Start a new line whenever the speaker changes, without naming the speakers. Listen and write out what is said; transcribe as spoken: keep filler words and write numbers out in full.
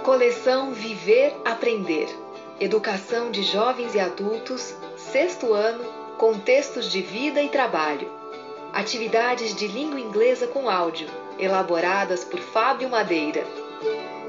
Coleção Viver Aprender. Educação de jovens e adultos, sexto ano, contextos de vida e trabalho. Atividades de língua inglesa com áudio, elaboradas por Fábio Madeira.